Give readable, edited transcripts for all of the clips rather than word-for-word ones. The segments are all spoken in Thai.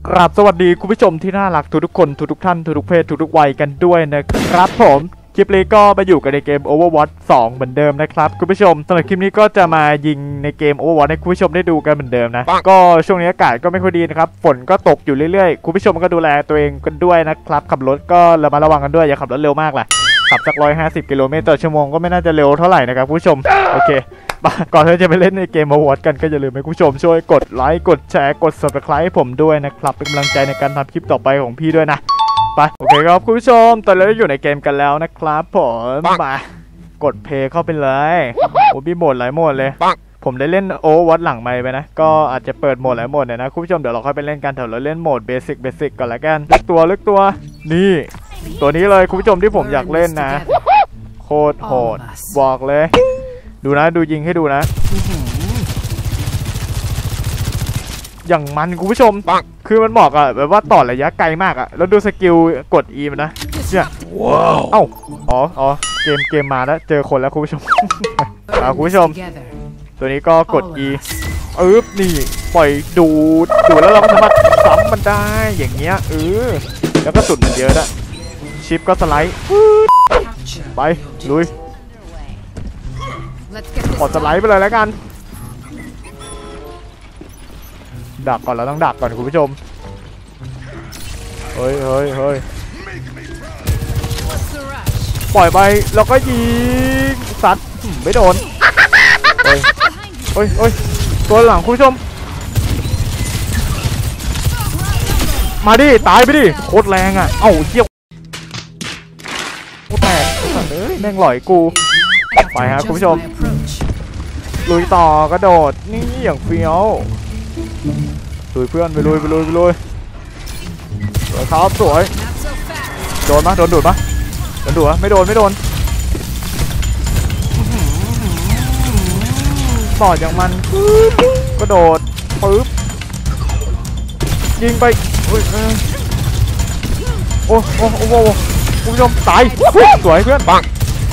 กราบสวัสดีคุณผู้ชมที่น่ารักทุกคนทุกท่านทุกเพศทุกวัยกันด้วยนะครับผมคลิปนี้ก็มาอยู่กันในเกม Overwatch 2 เหมือนเดิมนะครับคุณผู้ชมสำหรับคลิปนี้ก็จะมายิงในเกม Overwatch ให้คุณผู้ชมได้ดูกันเหมือนเดิมนะก็ช่วงนี้อากาศก็ไม่ค่อยดีนะครับฝนก็ตกอยู่เรื่อยๆคุณผู้ชมก็ดูแลตัวเองกันด้วยนะครับขับรถก็ระวังกันด้วยอย่าขับรถเร็วมากแหละขับสัก150 กิโลเมตรต่อชั่วโมงก็ไม่น่าจะเร็วเท่าไหร่นะครับคุณผู้ชมโอเคก่อนที่จะไปเล่นในเกม Overwatch กันก็อย่าลืมให้คุณผู้ชมช่วยกดไลค์กดแชร์กด Subscribe ให้ผมด้วยนะครับเป็นกำลังใจในการทำคลิปต่อไปของพี่ด้วยนะไปโอเคครับคุณผู้ชมตอนนี้เราอยู่ในเกมกันแล้วนะครับผมมากดเพลย์เข้าไปเลยโอ้มีโหมดหลายโหมดเลยผมได้เล่น Overwatch หลังไมค์ไปนะก็อาจจะเปิดโหมดหลายโหมดเลยนะคุณผู้ชมเดี๋ยวเราค่อยไปเล่นกันเราเล่นโหมดเบสิกก่อนละกันเลือกตัวนี่ตัวนี้เลยคุณผู้ชมที่ผมอยากเล่นนะโคตรโหดบอกเลยดูนะดูยิงให้ดูนะอย่างมันคุณผู้ชมคือมันเหมาะอะแบบว่าต่อระยะไกลมากอะแล้วดูสกิลกด E มันนะเนี่ยเอ้าอ๋อเกมมาแล้วเจอคนแล้วคุณผู้ชมคุณผู้ชมตัวนี้ก็กด E นี่ปล่อยดูดแล้วเราก็สามารถซ้ำมันได้อย่างเงี้ยแล้วก็สุดมันเยอะนะชิปก็สไลด์ไปลุยกดสไลด์ไปเลยแล้วกันดักก่อนเราต้องดักก่อนคุณผู้ชมเฮ้ยปล่อยไปแล้วก็ยิงซัดไม่โดนเฮ้ยตัวหลังคุณผู้ชมมาดิตายไปดิโคตรแรงอ่ะเอ้าเชี่ยวโคตรแตกแม่งหล่อยกูไปฮะคุณผู้ชมลุยต่อกระโดดนี่อย่างเฟี้ยวลุยเพื่อนไปลุยสวยครับสวยโดนมาโดนดูดมาไม่โดนต่ออย่างมันกระโดดปึ๊บยิงไปโอ้คุณผู้ชมตายสวยเพื่อนปัง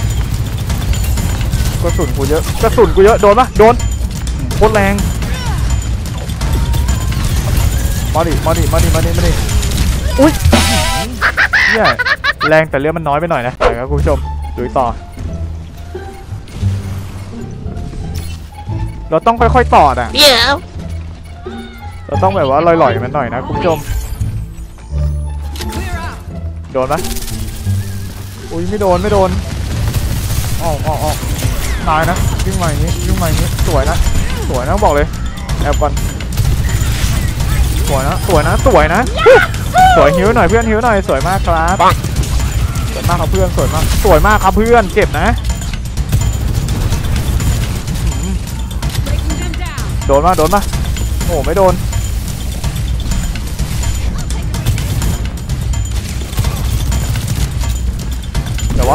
กระสุนกูเยอะโดนปะโดนโคตรแรงมาดิอุ้ยเนี่ยแรงแต่เลือดมันน้อยไปหน่อยนะไปครับคุณผู้ชมดูต่อเราต้องค่อยๆต่ออ่ะเราต้องแบบว่าลอยๆมันหน่อยนะคุณผู้ชมโดนปะอุ้ยไม่โดนออกตายนะยิ่งใหม่นี้สวยนะบอกเลยแอบก่อนสวยนะสวยหิวหน่อยเพื่อนหิวหน่อยสวยมากครับสวยมากครับเพื่อนเก็บนะโดนมาโอ้ไม่โดนเดี๋ยววะ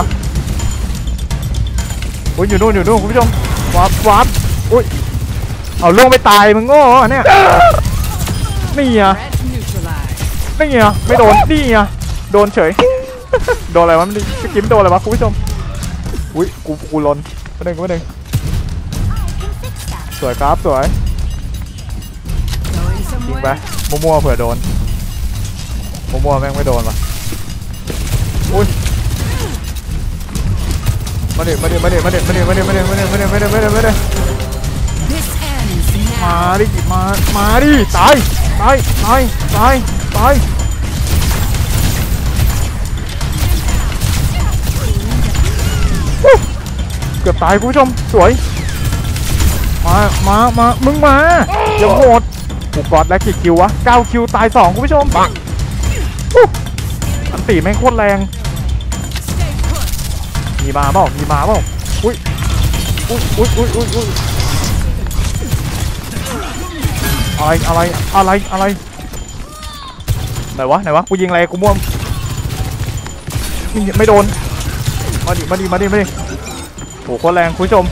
อุ้ยอยู่นู่นคุณผู้ชมวับอุ้ยเอาล่วงไปตายมึงโง่เนี่ยนี่อ่ะไม่โดนนี่อ่ะโดนเฉยโดนอะไรวะมันกิมโดนอะไรวะคุณผู้ชมอุ้ยกูลนมาหนึ่งสวยครับสวยยิงไปมั่วเผื่อโดนมั่วแม่งไม่โดนว่ะอุ้ยมาดิตายเกือบตายคุณผู้ชมสวยมามึงมาอย่าโหดกูกอดแล้วกี่คิววะ9 คิวตาย2คุณผู้ชมปังอันตีแม่งโคตรแรงมีมาเปล่าอุ้ยอะไรไหนวะกูยิงอะไรกูม่วงไม่โดนมาดิโหโคตรแรงคุณผู้ชม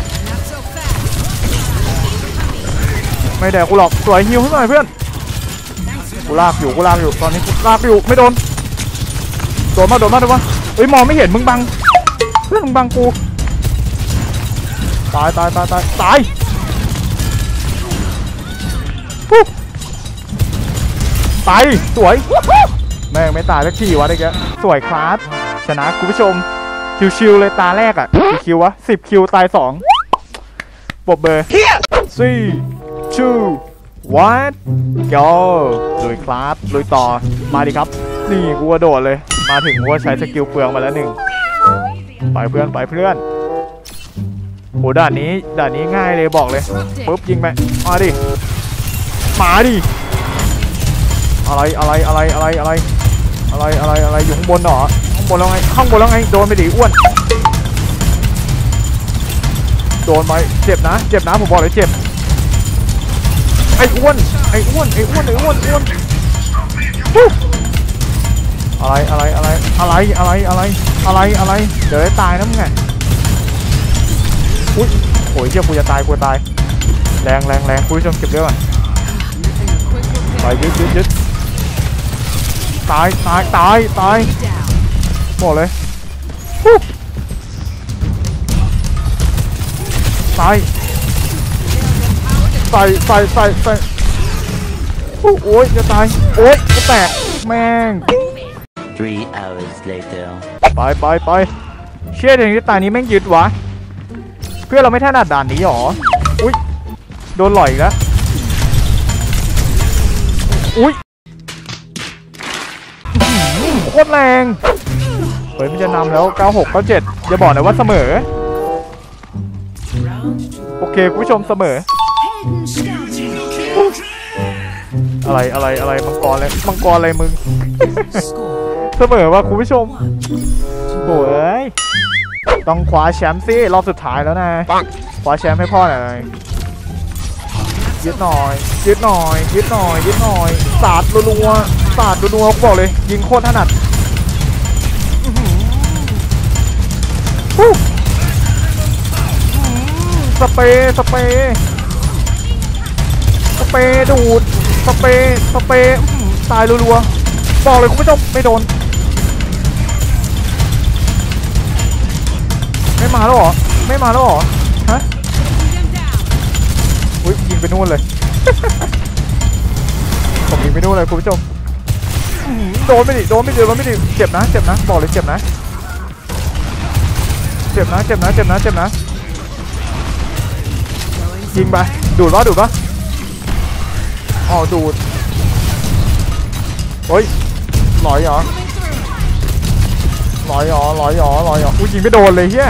ไม่แดกกูหรอกสวยฮิวให้หน่อยเพื่อนกูลากอยู่ตอนนี้กูลากอยู่ไม่โดนมาเอ้ยมองไม่เห็นมึงบังเพื่อนมึงบังกูตายไปสวยแม่งไม่ตายสักทีวะเด็กสวยครับชนะคุณผู้ชมชิวๆเลยตาแรกอ่ะกี่คิววะ10 คิวตาย2ปบเบอร์3 2 1 go ลุยครับลุยต่อมาดิครับนี่กูกระโดดเลยมาถึงกูใช้สกิลเปลืองมาแล้ว1ไปเพื่อนไปเพื่อนโหด่านนี้ง่ายเลยบอกเลยปุ๊บยิงไปมาดิอะไรอยู่ข้างบนหรอข้างบนแล้วไงโดนไปดิอ้วนโดนไปเจ็บนะผมบอกเลยเจ็บไอ้อ้วนอะไรเดี๋ยวได้ตายนะมึงไงอุ้ยโอ้ยเจ้ากูจะตายแรงคุณผู้ชมเก็บเรื่องไปยึดตายบอกเลยตายใส่โอ้ยจะตายโอ้ยจะแตกแม่ง 3 hours later ไปเชื่อถึงที่ตานี้แม่งยึดวะเพื่อเราไม่ถนัดด่านนี้หรออุ้ยโดนหล่อยแล้วอุ้ยโคตรแรงเฮ้ยมันจะนำแล้ว96 97อย่าบอกนะว่าเสมอโอเคคุณผู้ชมเสมออะไรมังกรอะไรมึงเสมอว่าคุณผู้ชมโอ้ยต้องคว้าแชมป์สิรอบสุดท้ายแล้วนะคว้าแชมป์ให้พ่อหน่อยยึดหน่อยสาดรัวกูบอกเลยยิงโคตรถนัดสเปรย์ดูดสเปรย์ตายรัวบอกเลยคุณผู้ชมไม่โดนไม่มาแล้วหรอฮะอุ้ยยิงไปนู่นเลยผมยิงไปนู่นเลยคุณผู้ชมโดนไม่ดิเจ็บนะบอกเลยเจ็บนะยิงไปดูดปะอ๋อดูดโอ้ยลอยเหรออุ้ยยิงไม่โดนเลยเฮีย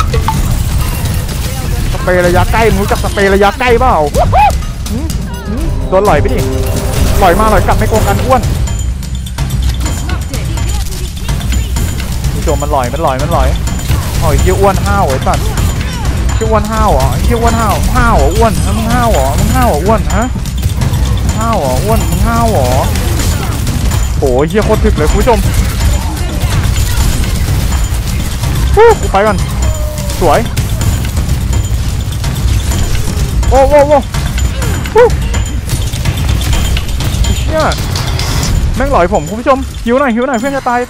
สเปรย์ระยะใกล้มึงรู้จักสเปรย์ระยะใกล้เปล่าโดนหล่อยไปดิหล่อยมาหล่อยกลับไม่โกงกันอ้วนผู้ชมมันหล่อยอ๋อเฮียอ้วนห้าวไอ้สัตว์เฮียอ้วนห้าวเหรออ้วนมึงห้าวเหรออ้วนฮะห้าวเหรออ้วนมึงห้าวเหรอโอ้ยเฮียโคตรถึกเลยคุณผู้ชมกูไปก่อนสวยโอ้เชี่ยแม่งหล่อยผมคุณผู้ชมหิวหน่อยเพื่อนจะตาย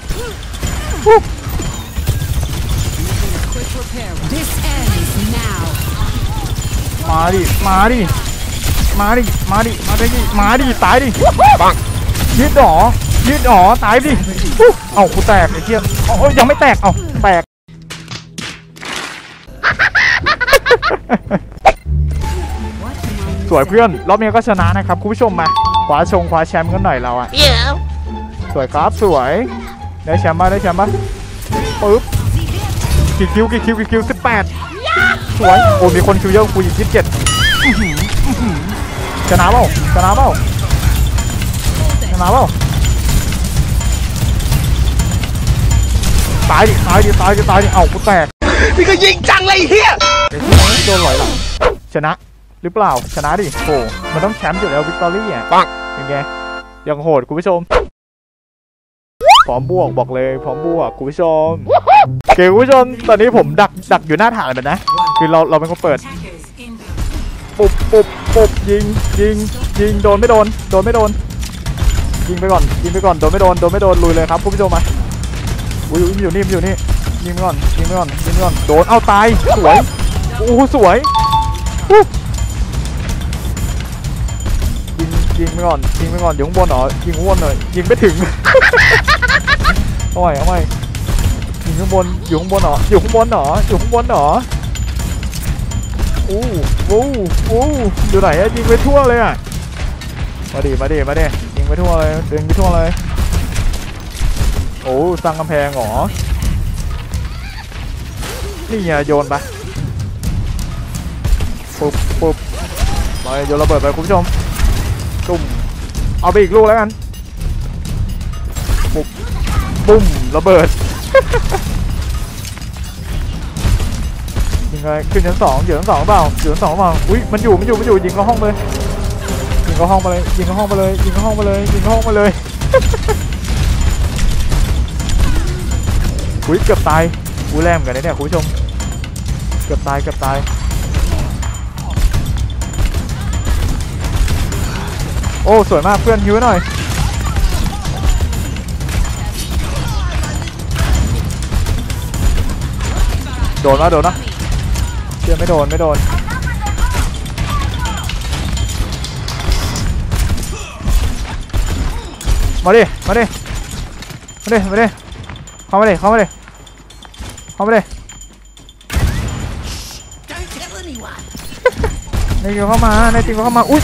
มาดิตายดิปังยืดหรอตายดิเอ้ากูแตกไอ้เชี่ยยังไม่แตกแตกสวยเพื่อนรอบนี้ก็ชนะนะครับคุณผู้ชมมาคว้าแชมป์กันหน่อยเราอะสวยครับสวยได้แชมป์มาปึ๊บกี่คิว18สวยโอ้มีคนคิวเยอะกูอีก27ชนะเปล่าตายดิเอ้ากูแตกนี่ก็ยิงจังเลยเฮียโดนหล่อยหลังชนะหรือเปล่าชนะดิโอ้มันต้องแชมป์อยู่แล้ววิกตอรี่อ่ะเป็นไงยังโหดคุณผู้ชมพร้อมบวกบอกเลยพร้อมบวกคุณผู้ชมเก่งคุณผู้ชมตอนนี้ผมดักอยู่หน้าฐานเลยนะคือเราเป็นคนเปิดปุบยิงโดนไม่โดนยิงไปก่อนโดนไม่โดนลุยเลยครับคุณผู้ชมมาอุ้ยอยู่นี่ยิงไปก่อนโดนเอาตายสวยโอ้สวยยิงยิงไปก่อนยิงไปก่อนอยู่ข้างบนเหรอยิงข้างบนหน่อยยิงไม่ถึง เอาใหม่ยิงข้างบนอยู่ข้างบนเหรออยู่ข้างบนเหรออยู่ข้างบนเหรออู้อยู่ไหนอะยิงไปทั่วเลยอะมาดิยิงไปทั่วเลยดึงไปทั่วเลยโอ้สร้างกำแพงเหรอนี่ไงโยนไปปุ๊บไปโยนระเบิดไปคุณผู้ชมตุ่มเอาไปอีกลูกแล้วกันปุ้มระเบิด ยังไงขึ้นชั้น 2อยู่ชั้น 2เปล่าอยู่ชั้น 2เปล่าอุ้ยมันอยู่ยิงเข้าห้องไปเลยยิงเข้าห้องไปเลยยิงเข้าห้องไปเลยยิงเข้าห้องไปเลยยิงเข้าห้องไปเลย อุ้ยเกือบตายกูแรงกันเนี่ยคุณผู้ชมเกือบตายโอ้สวยมากเพื่อนฮิวหน่อยโดนนะเชื่อไม่โดนมาดิเข้ามาดิในจริงเข้ามาอุ้ย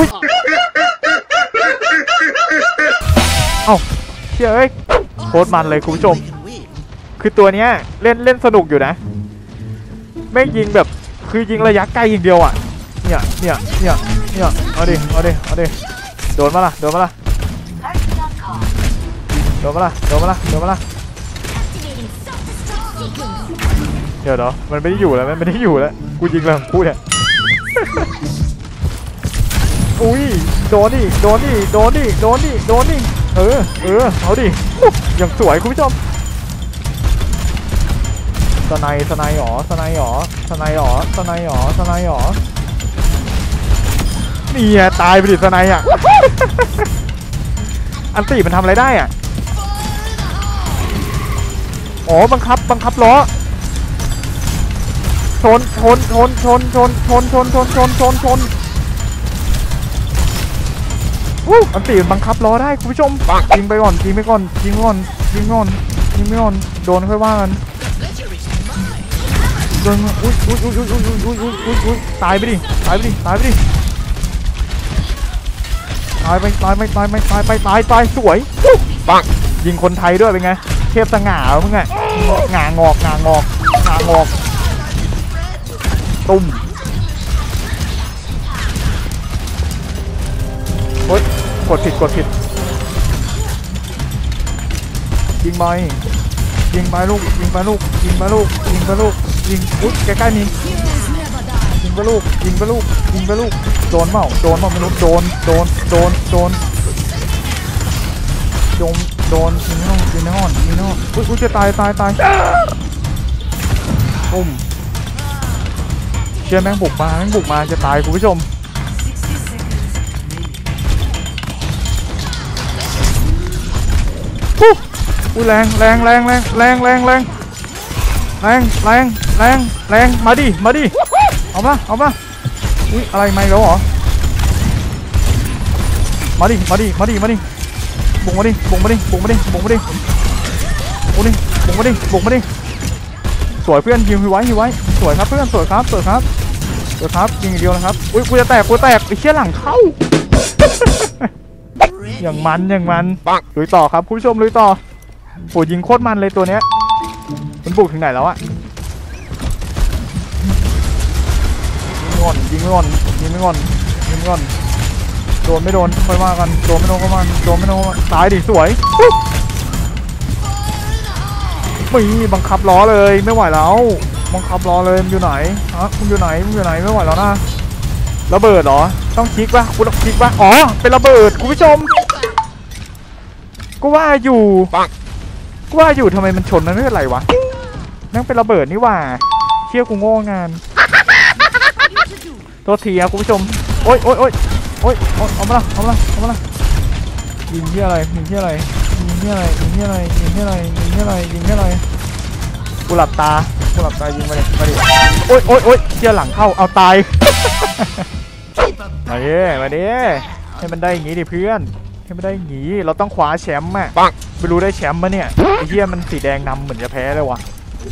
เอ้าเชื่อเอ้ยโคตรมันเลยคุณผู้ชมคือตัวเนี้ยเล่นสนุกอยู่นะไม่ยิงแบบคือยิงระยะไกลอย่างเดียวอ่ะเนี่ยเอาดิโดนมาละเดี๋ยวมันไม่ได้อยู่แล้วกูยิงแล้วกูเนี่ย อุ้ยโดนดิเอาดิอย่างสวยคุณผู้ชมสไนหรอนี่ไงตายไปดิสไนอ่ะ อันตีมันทำอะไรได้อ่ะอ๋อบังคับล้อชนอันตีมันบังคับล้อได้คุณผู้ชมยิงไปก่อนโดนค่อยว่ากันโดนอุ้ยตายไปดิตายสวยปังยิงคนไทยด้วยเป็นไงเทพสง่ามึงไงงางอกตุ้มโอ๊ยกดผิดยิงไปลูกยิงอุ๊ยใกล้ๆนี่ยิงไปลูกโดนเปล่าไม่รู้โดนยิงในห้องอุ๊ยจะตายปุ้มเชื่อแม่งบุกมาจะตายคุณผู้ชมอุ้ยแรงมาดิเอามาอุ้ยอะไรไม่แล้วเหรอมาดิบุกมาดิสวยเพื่อนยิงไว้สวยครับเพื่อนสวยครับยิงอย่างเดียวนะครับอุ้ยกูจะแตกไอ้เชี่ยหลังเข้า อย่างมันลุยต่อครับคุณผู้ชมลุยต่อโหยิงโคตรมันเลยตัวเนี้ยมันบุกถึงไหนแล้วอะยิงไม่ก่อนโดนไม่โดนค่อยว่ากันโดนไม่โดนตายดิสวยมีบังคับล้อเลยไม่ไหวแล้วบังคับล้อเลยมันอยู่ไหนคุณอยู่ไหนไม่ไหวแล้วนะระเบิดเหรอต้องคลิกป่ะคุณต้องคลิกป่ะอ๋อเป็นระเบิดคุณผู้ชมก็ว่าอยู่ทำไมมันชนนั่นไม่เป็นไรวะนั่งเป็นระเบิดนี่ว่าเชี่ยกูโง่งานโทษทีครับคุณผู้ชมโอ๊ยเอามาละยิงที่อะไรกูหลับตายิงมาดิโอ๊ยเชี่ยหลังเข้าเอาตายมาดิให้มันได้อย่างงี้ดิเพื่อนให้มันได้อย่างงี้เราต้องคว้าแชมป์อ่ะไม่รู้ได้แชมป์ปะเนี่ยไอ้เหี้ยมันสีแดงนำเหมือนจะแพ้เลยวะ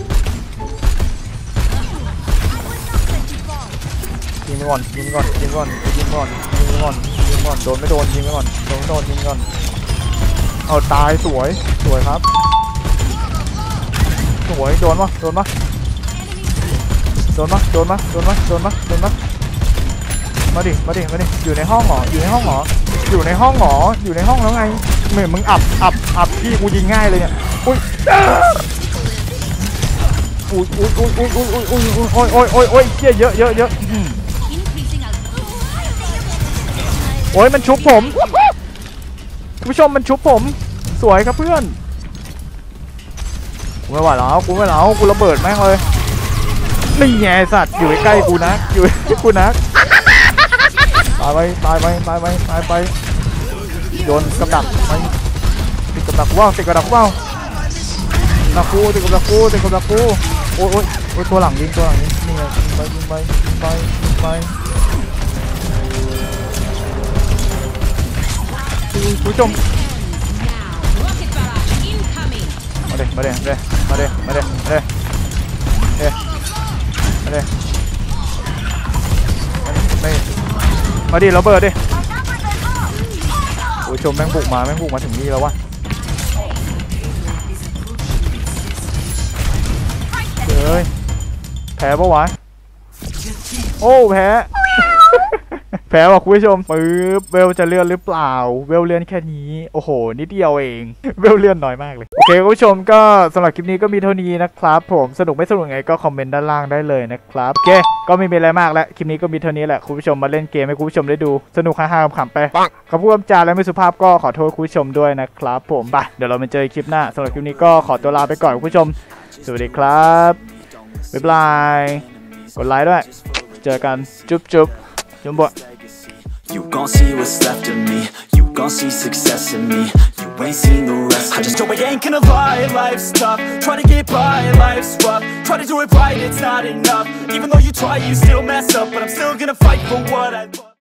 ยิงไปก่อนยิงก่อนยิงก่อนยิงก่อนยิงก่อนยิงก่อนโดนไม่โดนยิงไปก่อนโดนไม่โดนยิงก่อนเอาตายสวยสวยครับสวยโดนปะโดนปะโดนปะโดนปะโดนปะโดนปะโดนปะมาดิมาดิมาดิอยู่ในห้องหรออยู่ในห้องหรออยู่ในห้องหรออยู่ในห้องแล้วไงเหมือนมึงอับพี่กูยิงง่ายเลยเนี่ยอุ้ยอุ้ยอุ้ยอุ้ยอุ้ยอุ้ยอุ้ยอุ้ยอุ้ยเหี้ยเยอะโอ้ยมันชุบผมคุณผู้ชมมันชุบผมสวยครับเพื่อนกูไม่ไหวแล้วกูระเบิดแม่งเลยนี่ไงสัตว์อยู่ใกล้กูนะอยู่กูนะตายไปโดนกับดักไปติดกับดักว่าติดกับดักว่าติดกับดักกูโอ้ยตัวหลังยิงนี่ไงยิงไปผู้ชมมาเด้มาดิระเบิดดิโอ้ยชมแม่งบุกมาถึงนี่แล้ววะเฮ้ยแพ้ปะวะโอ้แพ้ แพ้ว่ะคุณผู้ชมปึ๊บเวลจะเลื่อนหรือเปล่าเวลเลื่อนแค่นี้โอ้โหนิดเดียวเองเวลเลื่อนน้อยมากเลยโอเคคุณผู้ชมก็สำหรับคลิปนี้ก็มีเท่านี้นะครับผมสนุกไม่สนุกไงก็คอมเมนต์ด้านล่างได้เลยนะครับโอเคก็ไม่มีอะไรมากแล้วคลิปนี้ก็มีเท่านี้แหละคุณผู้ชมมาเล่นเกมให้คุณผู้ชมได้ดูสนุกฮาๆขำๆไปคำพูดคำจาและไม่สุภาพก็ขอโทษคุณผู้ชมด้วยนะครับผมไปเดี๋ยวเรามาเจอคลิปหน้าสำหรับคลิปนี้ก็ขอตัวลาไปก่อนคุณผู้ชมสวัสดีครับบ๊ายบายกดไลค์ด้วยเจอกันจุ๊บจุ๊บบะ You gon' see what's left of me. You gon' see success in me. You ain't seen the rest of me. I just know I ain't gonna lie, life's tough. Try to get by, life's rough. Try to do it right, it's not enough. Even though you try, you still mess up. But I'm still gonna fight for what I love.